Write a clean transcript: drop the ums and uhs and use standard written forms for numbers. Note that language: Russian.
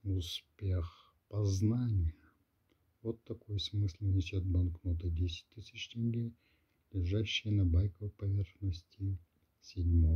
Успех познания. Вот такой смысл несет банкнота 10 000 тенге, лежащая на байковой поверхности 7